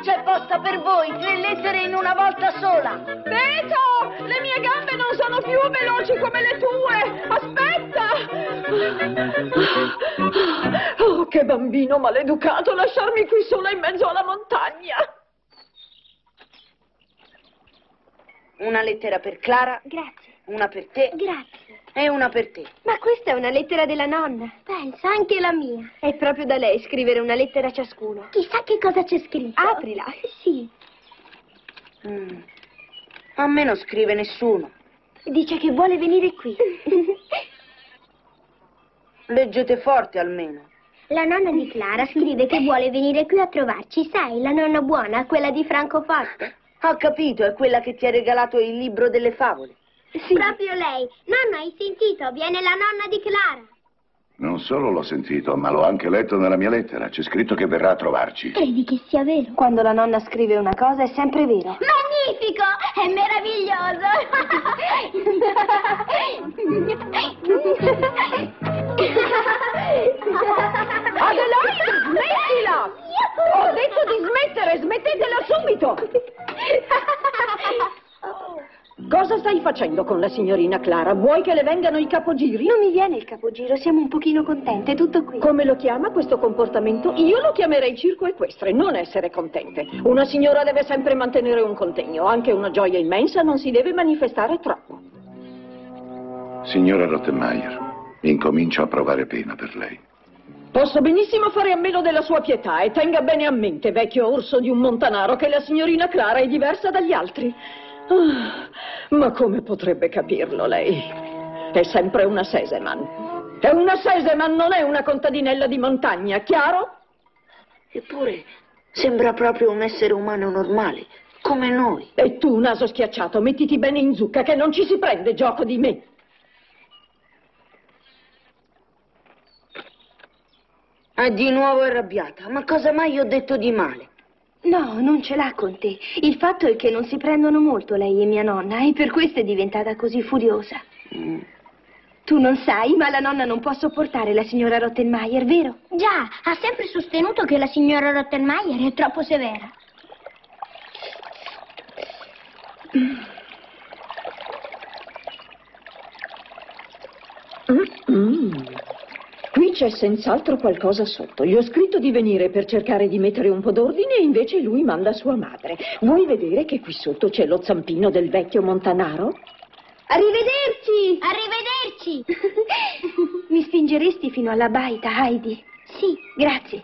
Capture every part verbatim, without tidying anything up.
C'è posta per voi, tre lettere in una volta sola. Beto, le mie gambe non sono più veloci come le tue. Aspetta. Oh, che bambino maleducato, lasciarmi qui sola in mezzo alla montagna. Una lettera per Clara. Grazie. Una per te. Grazie. E una per te. Ma questa è una lettera della nonna. Pensa, anche la mia. È proprio da lei scrivere una lettera a ciascuno. Chissà che cosa c'è scritto. Aprila. Sì. Mm. A me non scrive nessuno. Dice che vuole venire qui. Leggete forte almeno. La nonna di Clara scrive che vuole venire qui a trovarci. Sai, la nonna buona, quella di Francoforte. Ho capito, è quella che ti ha regalato il libro delle favole. Sì. Proprio lei. Nonno, hai sentito? Viene la nonna di Clara. Non solo l'ho sentito, ma l'ho anche letto nella mia lettera. C'è scritto che verrà a trovarci. Credi che sia vero? Quando la nonna scrive una cosa è sempre vero. Magnifico! È meraviglioso! Adelaide, smettila! Ho detto di smettere, smettetela subito! Cosa stai facendo con la signorina Clara? Vuoi che le vengano i capogiri? Non mi viene il capogiro, siamo un pochino contente, tutto qui. Come lo chiama questo comportamento? Io lo chiamerei circo equestre, non essere contente. Una signora deve sempre mantenere un contegno, anche una gioia immensa non si deve manifestare troppo. Signora Rottenmeier, incomincio a provare pena per lei. Posso benissimo fare a meno della sua pietà e tenga bene a mente, vecchio orso di un montanaro, che la signorina Clara è diversa dagli altri. Ah, ma come potrebbe capirlo lei? È sempre una Sesemann. È una Sesemann, non è una contadinella di montagna, chiaro? Eppure sembra proprio un essere umano normale, come noi. E tu, naso schiacciato, mettiti bene in zucca che non ci si prende gioco di me. È di nuovo arrabbiata. Ma cosa mai ho detto di male? No, non ce l'ha con te. Il fatto è che non si prendono molto lei e mia nonna e per questo è diventata così furiosa. Mm. Tu non sai, ma la nonna non può sopportare la signora Rottenmeier, vero? Già, ha sempre sostenuto che la signora Rottenmeier è troppo severa. Mm-mm. Qui c'è senz'altro qualcosa sotto. Gli ho scritto di venire per cercare di mettere un po' d'ordine e invece lui manda sua madre. Vuoi vedere che qui sotto c'è lo zampino del vecchio montanaro? Arrivederci! Arrivederci! Mi spingeresti fino alla baita, Heidi? Sì, grazie.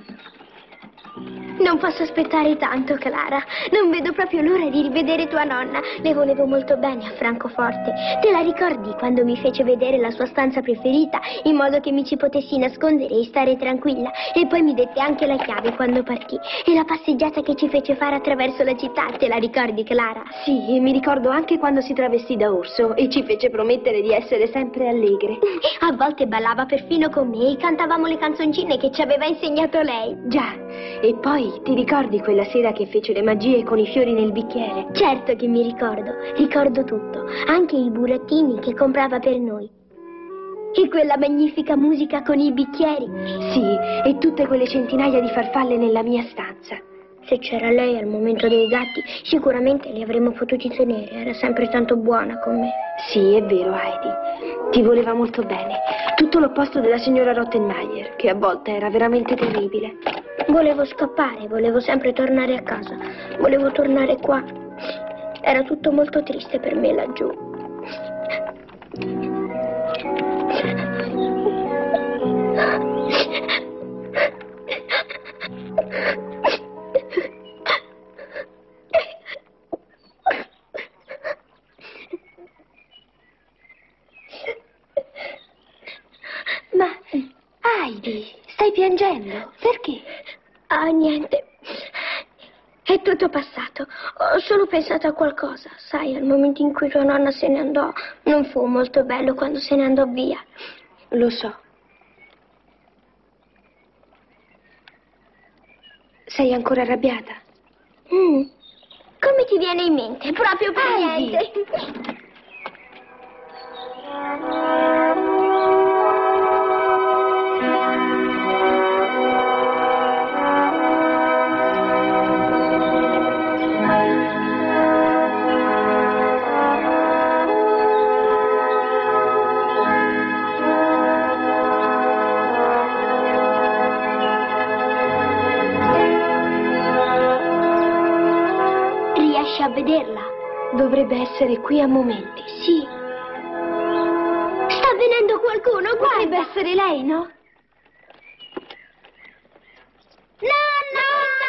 Non posso aspettare tanto, Clara. Non vedo proprio l'ora di rivedere tua nonna. Le volevo molto bene a Francoforte. Te la ricordi quando mi fece vedere la sua stanza preferita, in modo che mi ci potessi nascondere e stare tranquilla? E poi mi dette anche la chiave quando partì. E la passeggiata che ci fece fare attraverso la città, te la ricordi, Clara? Sì, e mi ricordo anche quando si travestì da orso e ci fece promettere di essere sempre allegre. A volte ballava perfino con me e cantavamo le canzoncine che ci aveva insegnato lei. Già, e poi ti ricordi quella sera che fece le magie con i fiori nel bicchiere? Certo che mi ricordo, ricordo tutto, anche i burattini che comprava per noi. E quella magnifica musica con i bicchieri. Sì, e tutte quelle centinaia di farfalle nella mia stanza. Se c'era lei al momento dei gatti, sicuramente li avremmo potuti tenere, era sempre tanto buona con me. Sì, è vero, Heidi, ti voleva molto bene. Tutto l'opposto della signora Rottenmeier, che a volte era veramente terribile. Volevo scappare, volevo sempre tornare a casa, volevo tornare qua. Era tutto molto triste per me laggiù. Ma, Heidi, stai piangendo? Perché? Ah, niente. È tutto passato. Ho solo pensato a qualcosa. Sai, al momento in cui tua nonna se ne andò, non fu molto bello quando se ne andò via. Lo so. Sei ancora arrabbiata? Mm. Come ti viene in mente? Proprio per Heidi. niente. vederla. Dovrebbe essere qui a momenti, sì. Sta venendo qualcuno, guarda. Dovrebbe essere lei, no? Nonna!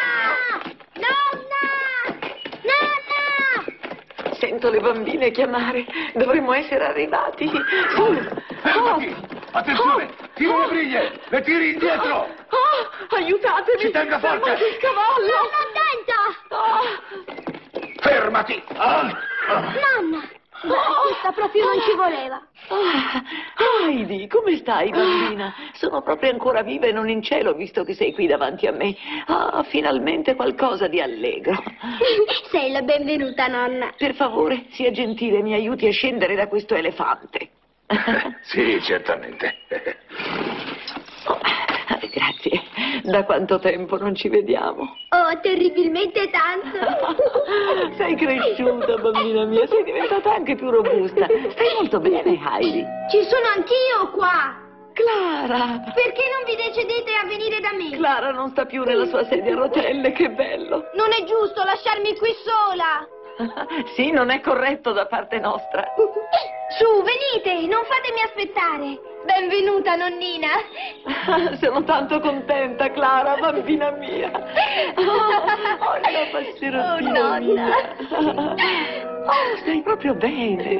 Nonna! Nonna! Sento le bambine chiamare. Dovremmo essere arrivati. Su. Fermati! Attenzione! Tira le briglie! Le tiri indietro! Oh, aiutatemi! Ci tenga forte! Fermate il cavallo! Nonna, attenta! Oh. Fermati! Ah. Nonna! Questa proprio non ci voleva. Ah, Heidi, come stai, bambina? Sono proprio ancora viva e non in cielo, visto che sei qui davanti a me. Ah, finalmente qualcosa di allegro. Sei la benvenuta, nonna. Per favore, sia gentile, mi aiuti a scendere da questo elefante. Sì, certamente. Oh, grazie. Da quanto tempo non ci vediamo? Oh, terribilmente tanto. Sei cresciuta, bambina mia, sei diventata anche più robusta. Stai molto bene, Heidi. Ci sono anch'io qua. Clara! Perché non vi decidete a venire da me? Clara non sta più nella sua sedia a rotelle, che bello. Non è giusto lasciarmi qui sola. Sì, non è corretto da parte nostra. Su, venite, non fatemi aspettare. Benvenuta, nonnina. Sono tanto contenta, Clara, bambina mia. Oh, oh la passerottina Oh, mia. nonna. Oh, stai proprio bene.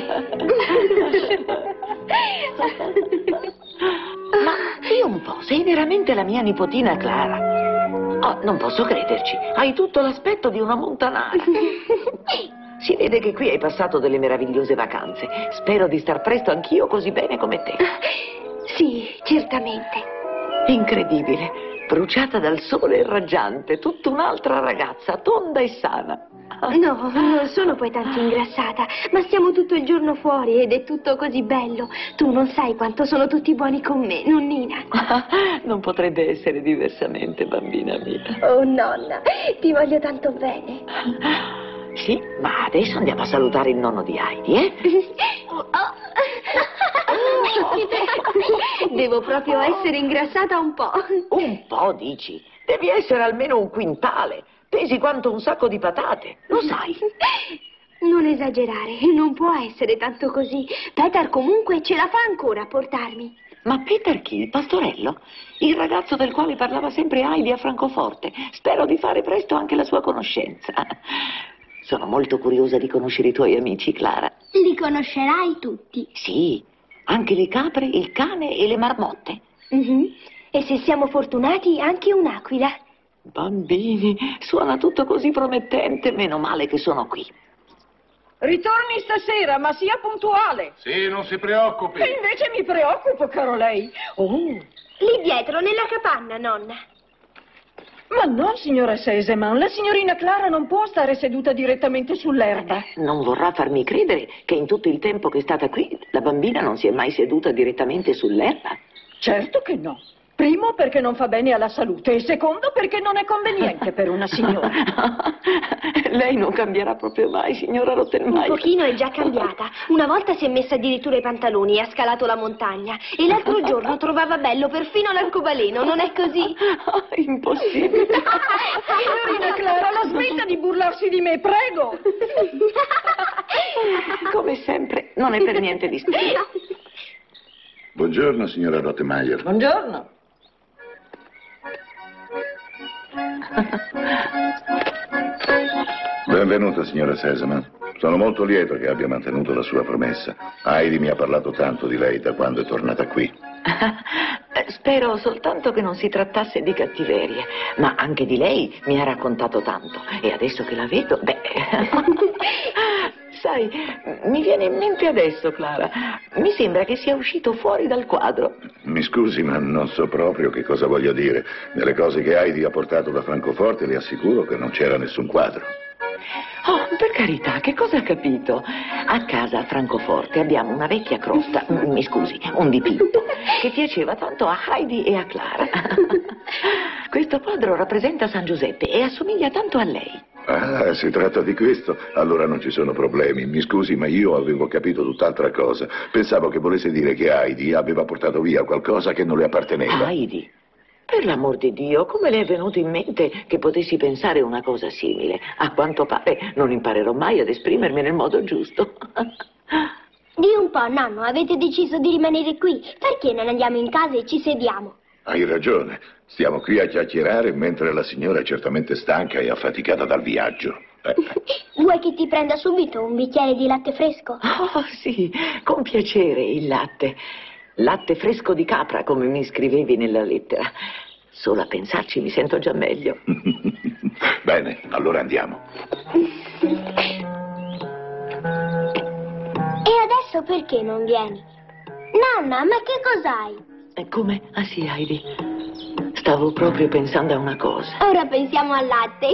Ma di un po', sei veramente la mia nipotina Clara. Oh, non posso crederci, hai tutto l'aspetto di una montanara. Si vede che qui hai passato delle meravigliose vacanze. Spero di star presto anch'io così bene come te. Sì, certamente. Incredibile, bruciata dal sole raggiante, tutta un'altra ragazza, tonda e sana. No, non sono poi tanto ingrassata, ma stiamo tutto il giorno fuori ed è tutto così bello. Tu non sai quanto sono tutti buoni con me, nonnina. Non potrebbe essere diversamente, bambina mia. Oh, nonna, ti voglio tanto bene. Sì, ma adesso andiamo a salutare il nonno di Heidi, eh? Oh. Devo proprio essere ingrassata un po'. Un po', dici? Devi essere almeno un quintale. Pesi quanto un sacco di patate, lo sai? Non esagerare, non può essere tanto così. Peter comunque ce la fa ancora a portarmi. Ma Peter chi? Il pastorello? Il ragazzo del quale parlava sempre Heidi a Francoforte. Spero di fare presto anche la sua conoscenza. Sono molto curiosa di conoscere i tuoi amici, Clara. Li conoscerai tutti. Sì, anche le capre, il cane e le marmotte. Mm-hmm. E se siamo fortunati, anche un'aquila. Bambini, suona tutto così promettente, meno male che sono qui. Ritorni stasera, ma sia puntuale. Sì, non si preoccupi. E invece mi preoccupo, caro lei. Oh. Lì dietro, nella capanna, nonna. Ma no, signora Seseman, la signorina Clara non può stare seduta direttamente sull'erba. Non vorrà farmi credere che in tutto il tempo che è stata qui la bambina non si è mai seduta direttamente sull'erba? Certo che no. Primo, perché non fa bene alla salute, e secondo, perché non è conveniente per una signora. Lei non cambierà proprio mai, signora Rottenmeier. Un pochino è già cambiata. Una volta si è messa addirittura i pantaloni e ha scalato la montagna. E l'altro giorno trovava bello perfino l'arcobaleno, non è così? Oh, impossibile. Signorina Clara, la smetta di burlarsi di me, prego. Come sempre, non è per niente discreto. Buongiorno, signora Rottenmeier. Buongiorno. Benvenuta, signora Seseman. Sono molto lieto che abbia mantenuto la sua promessa. Heidi mi ha parlato tanto di lei da quando è tornata qui. Spero soltanto che non si trattasse di cattiverie, ma anche di lei mi ha raccontato tanto. E adesso che la vedo, beh... Sai, mi viene in mente adesso, Clara. Mi sembra che sia uscito fuori dal quadro. Mi scusi, ma non so proprio che cosa voglia dire. Nelle cose che Heidi ha portato da Francoforte le assicuro che non c'era nessun quadro. Oh, per carità, che cosa ha capito? A casa a Francoforte abbiamo una vecchia crosta, mi scusi, un dipinto, che piaceva tanto a Heidi e a Clara. Questo quadro rappresenta San Giuseppe e assomiglia tanto a lei. Ah, si tratta di questo? Allora non ci sono problemi. Mi scusi, ma io avevo capito tutt'altra cosa. Pensavo che volesse dire che Heidi aveva portato via qualcosa che non le apparteneva. Heidi? Per l'amor di Dio, come le è venuto in mente che potessi pensare una cosa simile? A quanto pare non imparerò mai ad esprimermi nel modo giusto. Di un po', nonno, avete deciso di rimanere qui. Perché non andiamo in casa e ci sediamo? Hai ragione. Stiamo qui a chiacchierare mentre la signora è certamente stanca e affaticata dal viaggio. Eh. Vuoi che ti prenda subito un bicchiere di latte fresco? Oh, sì, con piacere il latte. Latte fresco di capra, come mi scrivevi nella lettera. Solo a pensarci mi sento già meglio. Bene, allora andiamo. E adesso perché non vieni? Nonna, ma che cos'hai? E come? Ah sì, Heidi. Stavo proprio pensando a una cosa. Ora pensiamo al latte.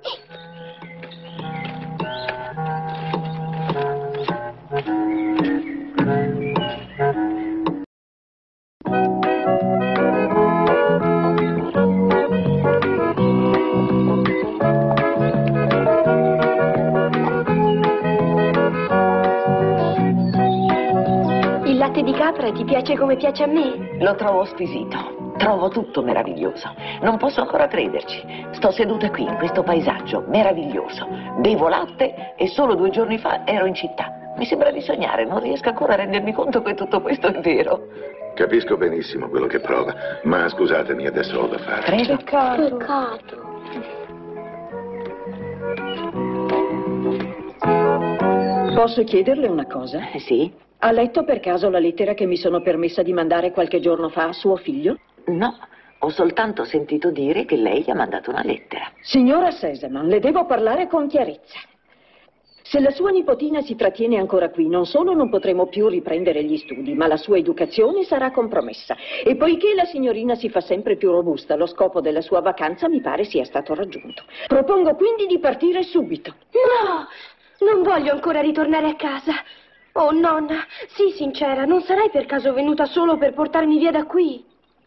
Il latte di capra ti piace come piace a me? Lo trovo squisito. Trovo tutto meraviglioso. Non posso ancora crederci. Sto seduta qui in questo paesaggio meraviglioso. Bevo latte e solo due giorni fa ero in città. Mi sembra di sognare, non riesco ancora a rendermi conto che tutto questo è vero. Capisco benissimo quello che prova, ma scusatemi, adesso ho da fare. Prego. Peccato. Peccato. Posso chiederle una cosa? Eh, Sì? Ha letto per caso la lettera che mi sono permessa di mandare qualche giorno fa a suo figlio? No, ho soltanto sentito dire che lei gli ha mandato una lettera. Signora Sesemann, le devo parlare con chiarezza. Se la sua nipotina si trattiene ancora qui, non solo non potremo più riprendere gli studi, ma la sua educazione sarà compromessa. E poiché la signorina si fa sempre più robusta, lo scopo della sua vacanza mi pare sia stato raggiunto. Propongo quindi di partire subito. No, non voglio ancora ritornare a casa. Oh, nonna, sii sincera, non sarai per caso venuta solo per portarmi via da qui?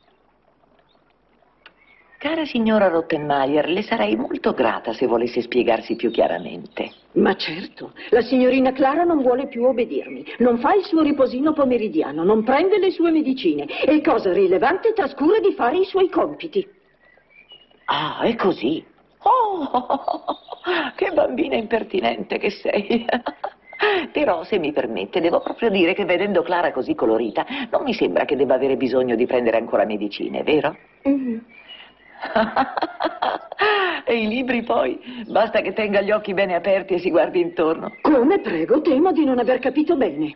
Cara signora Rottenmeier, le sarei molto grata se volesse spiegarsi più chiaramente. Ma certo, la signorina Clara non vuole più obbedirmi, non fa il suo riposino pomeridiano, non prende le sue medicine e, cosa rilevante, trascura di fare i suoi compiti. Ah, è così? Oh, che bambina impertinente che sei. Però, se mi permette, devo proprio dire che vedendo Clara così colorita, non mi sembra che debba avere bisogno di prendere ancora medicine, vero? Mm-hmm. E i libri poi? Basta che tenga gli occhi bene aperti e si guardi intorno. Come, prego? Temo di non aver capito bene.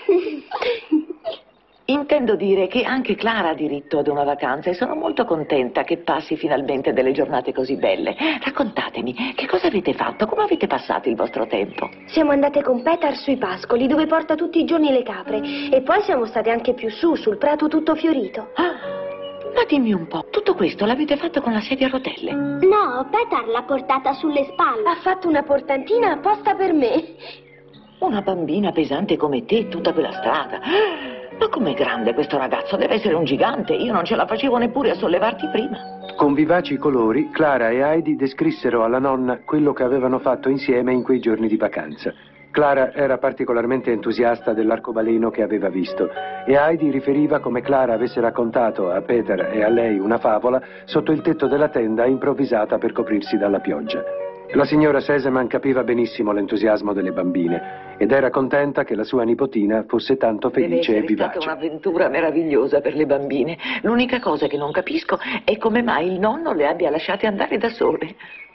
Intendo dire che anche Clara ha diritto ad una vacanza e sono molto contenta che passi finalmente delle giornate così belle. Raccontatemi, che cosa avete fatto? Come avete passato il vostro tempo? Siamo andate con Petar sui pascoli, dove porta tutti i giorni le capre. E poi siamo state anche più su, sul prato tutto fiorito. Ah, ma dimmi un po', tutto questo l'avete fatto con la sedia a rotelle? No, Petar l'ha portata sulle spalle. Ha fatto una portantina apposta per me. Una bambina pesante come te, tutta quella strada. Ma com'è grande questo ragazzo? Deve essere un gigante. Io non ce la facevo neppure a sollevarti prima. Con vivaci colori, Clara e Heidi descrissero alla nonna quello che avevano fatto insieme in quei giorni di vacanza. Clara era particolarmente entusiasta dell'arcobaleno che aveva visto e Heidi riferiva come Clara avesse raccontato a Peter e a lei una favola sotto il tetto della tenda improvvisata per coprirsi dalla pioggia. La signora Sesemann capiva benissimo l'entusiasmo delle bambine ed era contenta che la sua nipotina fosse tanto felice e Deve essere stata vivace. un'avventura meravigliosa per le bambine. L'unica cosa che non capisco è come mai il nonno le abbia lasciate andare da sole.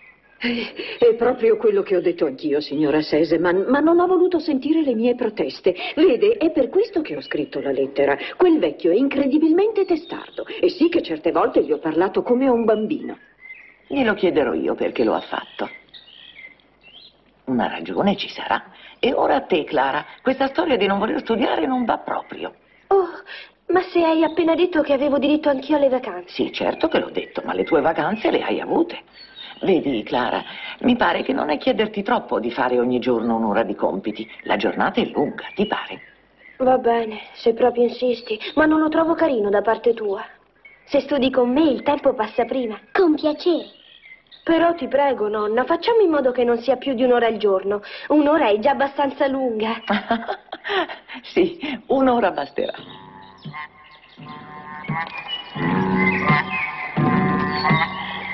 È proprio quello che ho detto anch'io, signora Sesemann, ma non ho voluto sentire le mie proteste. Vede, è per questo che ho scritto la lettera. Quel vecchio è incredibilmente testardo e sì che certe volte gli ho parlato come a un bambino. Glielo chiederò io perché lo ha fatto. Una ragione ci sarà. E ora a te, Clara, questa storia di non voler studiare non va proprio. Oh, ma se hai appena detto che avevo diritto anch'io alle vacanze. Sì, certo che l'ho detto, ma le tue vacanze le hai avute. Vedi, Clara, mi pare che non è chiederti troppo di fare ogni giorno un'ora di compiti. La giornata è lunga, ti pare? Va bene, se proprio insisti, ma non lo trovo carino da parte tua. Se studi con me il tempo passa prima. Con piacere. Però ti prego, nonna, facciamo in modo che non sia più di un'ora al giorno. Un'ora è già abbastanza lunga. Sì, un'ora basterà.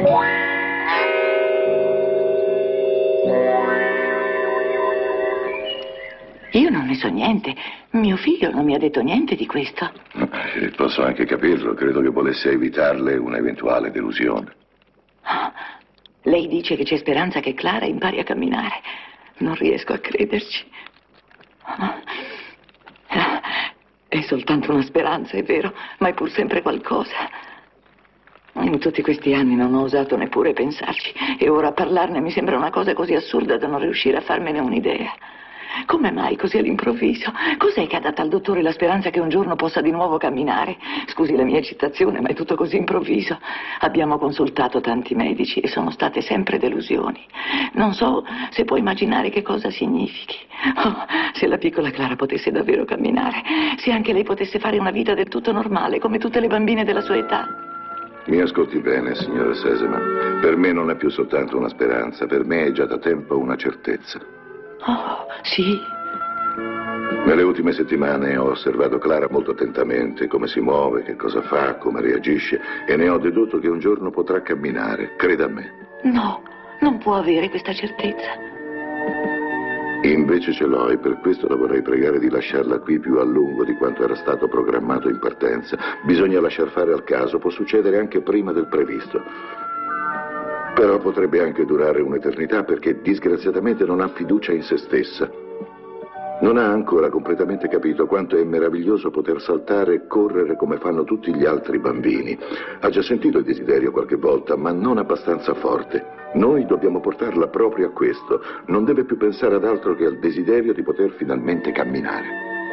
Io non ne so niente. Mio figlio non mi ha detto niente di questo. Eh, Posso anche capirlo. Credo che volesse evitarle un'eventuale delusione. Oh, lei dice che c'è speranza che Clara impari a camminare. Non riesco a crederci. Oh. È soltanto una speranza, è vero, ma è pur sempre qualcosa. In tutti questi anni non ho osato neppure pensarci, e ora parlarne mi sembra una cosa così assurda da non riuscire a farmene un'idea. Come mai così all'improvviso? Cos'è che ha dato al dottore la speranza che un giorno possa di nuovo camminare? Scusi la mia citazione, ma è tutto così improvviso. Abbiamo consultato tanti medici e sono state sempre delusioni. Non so se può immaginare che cosa significhi. Oh, se la piccola Clara potesse davvero camminare, se anche lei potesse fare una vita del tutto normale, come tutte le bambine della sua età. Mi ascolti bene, signora Sesemann. Per me non è più soltanto una speranza, per me è già da tempo una certezza. Oh, sì? Nelle ultime settimane ho osservato Clara molto attentamente, come si muove, che cosa fa, come reagisce, e ne ho dedotto che un giorno potrà camminare, creda a me. No, non può avere questa certezza. Invece ce l'ho, e per questo la vorrei pregare di lasciarla qui più a lungo di quanto era stato programmato in partenza. Bisogna lasciar fare al caso, può succedere anche prima del previsto. Però potrebbe anche durare un'eternità, perché disgraziatamente non ha fiducia in se stessa. Non ha ancora completamente capito quanto è meraviglioso poter saltare e correre come fanno tutti gli altri bambini. Ha già sentito il desiderio qualche volta, ma non abbastanza forte. Noi dobbiamo portarla proprio a questo. Non deve più pensare ad altro che al desiderio di poter finalmente camminare.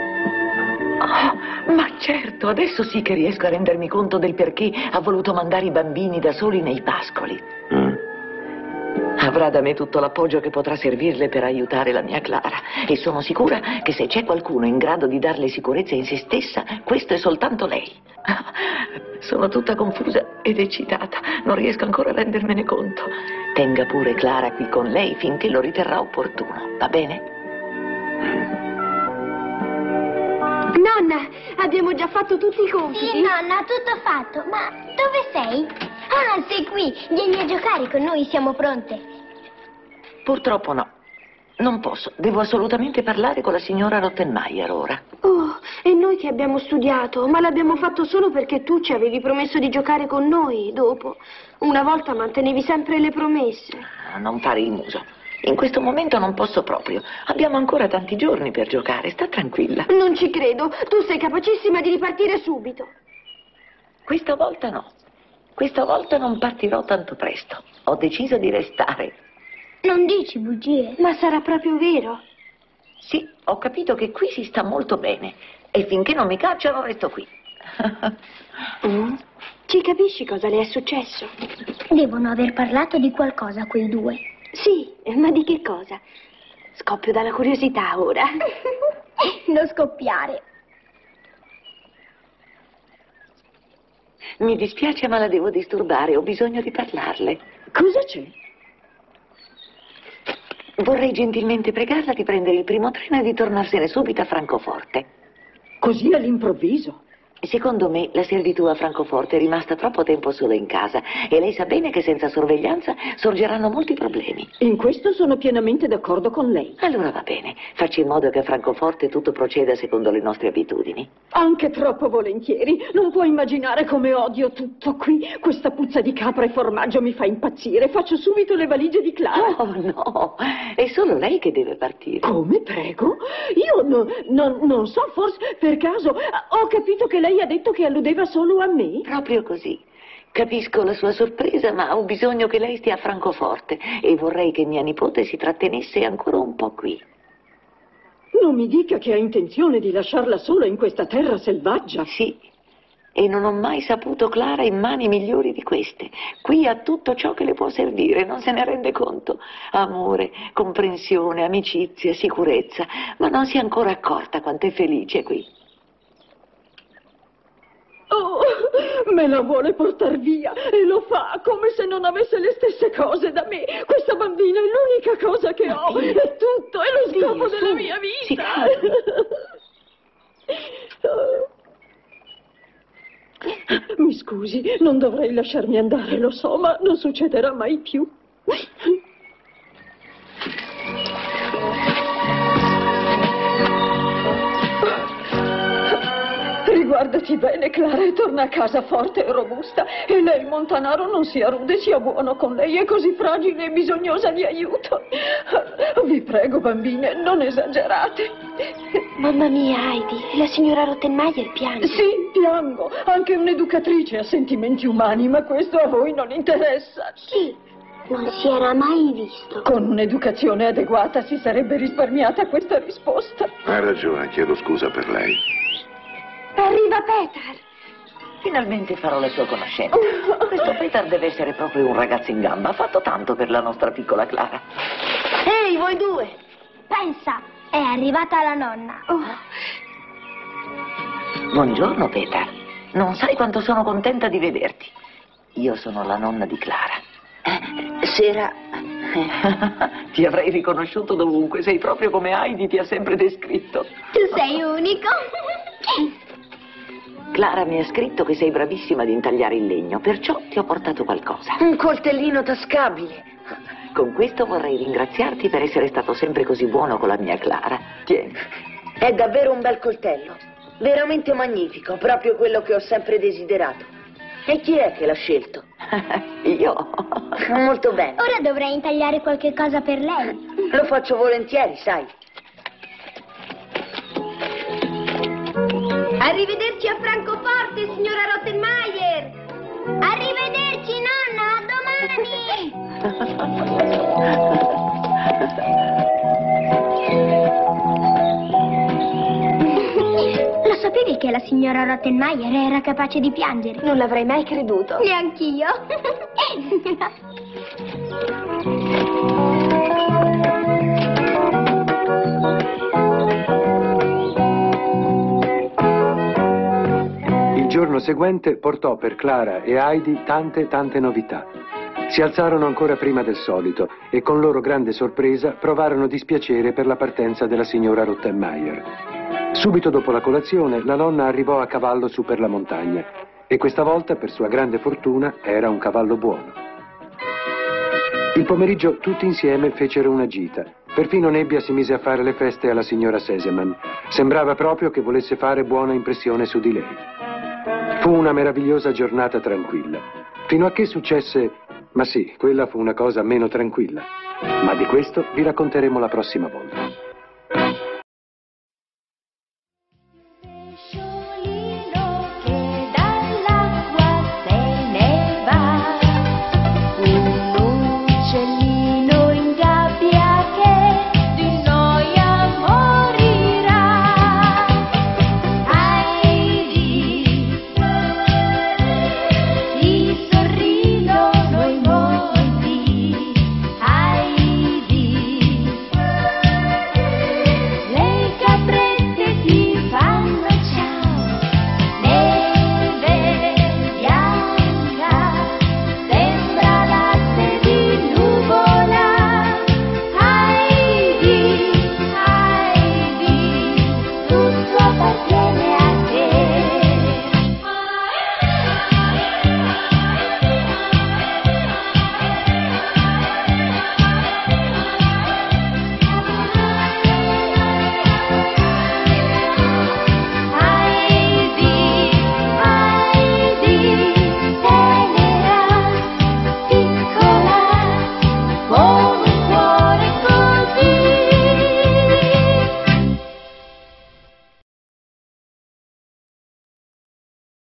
Oh, ma certo, adesso sì che riesco a rendermi conto del perché ha voluto mandare i bambini da soli nei pascoli. Mm. Avrà da me tutto l'appoggio che potrà servirle per aiutare la mia Clara, e sono sicura che se c'è qualcuno in grado di darle sicurezza in se stessa, questo è soltanto lei. Sono tutta confusa ed eccitata, non riesco ancora a rendermene conto. Tenga pure Clara qui con lei finché lo riterrà opportuno, va bene? Nonna, abbiamo già fatto tutti i compiti. Sì, nonna, tutto fatto. Ma dove sei? Ah, sei qui. Vieni a giocare con noi, siamo pronte. Purtroppo no. Non posso. Devo assolutamente parlare con la signora Rottenmeier ora. Oh, e noi ti abbiamo studiato, ma l'abbiamo fatto solo perché tu ci avevi promesso di giocare con noi dopo. Una volta mantenevi sempre le promesse. Ah, non fare il muso. In questo momento non posso proprio. Abbiamo ancora tanti giorni per giocare. Sta tranquilla. Non ci credo. Tu sei capacissima di ripartire subito. Questa volta no. Questa volta non partirò tanto presto. Ho deciso di restare. Non dici bugie. Ma sarà proprio vero? Sì, ho capito che qui si sta molto bene. E finché non mi cacciano resto qui. mm. Ci capisci cosa le è successo? Devono aver parlato di qualcosa quei due. Sì, ma di che cosa? Scoppio dalla curiosità ora. Non scoppiare. Mi dispiace, ma la devo disturbare. Ho bisogno di parlarle. Cosa c'è? Vorrei gentilmente pregarla di prendere il primo treno e di tornarsene subito a Francoforte. Così all'improvviso? Secondo me la servitù a Francoforte è rimasta troppo tempo sola in casa, e lei sa bene che senza sorveglianza sorgeranno molti problemi. In questo sono pienamente d'accordo con lei. Allora va bene, faccia in modo che a Francoforte tutto proceda secondo le nostre abitudini. Anche troppo volentieri. Non può immaginare come odio tutto qui. Questa puzza di capra e formaggio mi fa impazzire. Faccio subito le valigie di Clara. Oh no, è solo lei che deve partire. Come, prego? Io no, no, non so, forse per caso ho capito che lei ha detto che alludeva solo a me? Proprio così. Capisco la sua sorpresa, ma ho bisogno che lei stia a Francoforte e vorrei che mia nipote si trattenesse ancora un po' qui. Non mi dica che ha intenzione di lasciarla sola in questa terra selvaggia. Sì, e non ho mai saputo Clara in mani migliori di queste. Qui ha tutto ciò che le può servire, non se ne rende conto. Amore, comprensione, amicizia, sicurezza, ma non si è ancora accorta quanto è felice qui. Oh, me la vuole portar via e lo fa come se non avesse le stesse cose da me. Questa bambina è l'unica cosa che ho, Dio. è tutto, è lo Dio, scopo della su. mia Si vita. calmi. Mi scusi, non dovrei lasciarmi andare, lo so, ma non succederà mai più. Riguardati bene, Clara, e torna a casa forte e robusta. E lei, Montanaro, non sia rude, sia buono con lei, è così fragile e bisognosa di aiuto. Vi prego, bambine, non esagerate. Mamma mia, Heidi, la signora Rottenmeier piange. Sì, piango. Anche un'educatrice ha sentimenti umani, ma questo a voi non interessa. Sì, non si era mai visto. Con un'educazione adeguata si sarebbe risparmiata questa risposta. Ha ragione, chiedo scusa per lei. Arriva Petar. Finalmente farò la sua conoscenza. Questo Petar deve essere proprio un ragazzo in gamba. Ha fatto tanto per la nostra piccola Clara. Ehi, voi due! Pensa, è arrivata la nonna. Oh. Buongiorno, Petar. Non sai quanto sono contenta di vederti. Io sono la nonna di Clara. Eh, Sera... Ti avrei riconosciuto dovunque. Sei proprio come Heidi ti ha sempre descritto. Tu sei unico. Clara mi ha scritto che sei bravissima ad intagliare il legno, perciò ti ho portato qualcosa. Un coltellino tascabile. Con questo vorrei ringraziarti per essere stato sempre così buono con la mia Clara. Tieni. È davvero un bel coltello. Veramente magnifico, proprio quello che ho sempre desiderato. E chi è che l'ha scelto? Io. Molto bene. Ora dovrei intagliare qualche cosa per lei. Lo faccio volentieri, sai. Arrivederci a Francoforte, signora Rottenmeier. Arrivederci, nonna, a domani. Lo sapevi che la signora Rottenmeier era capace di piangere? Non l'avrei mai creduto. Neanch'io. Il giorno seguente portò per Clara e Heidi tante tante novità. Si alzarono ancora prima del solito e con loro grande sorpresa provarono dispiacere per la partenza della signora Rottenmeier. Subito dopo la colazione la nonna arrivò a cavallo su per la montagna e questa volta, per sua grande fortuna, era un cavallo buono. Il pomeriggio tutti insieme fecero una gita. Perfino Nebbia si mise a fare le feste alla signora Sesemann. Sembrava proprio che volesse fare buona impressione su di lei. Fu una meravigliosa giornata tranquilla, fino a che successe... Ma sì, quella fu una cosa meno tranquilla. Ma di questo vi racconteremo la prossima volta.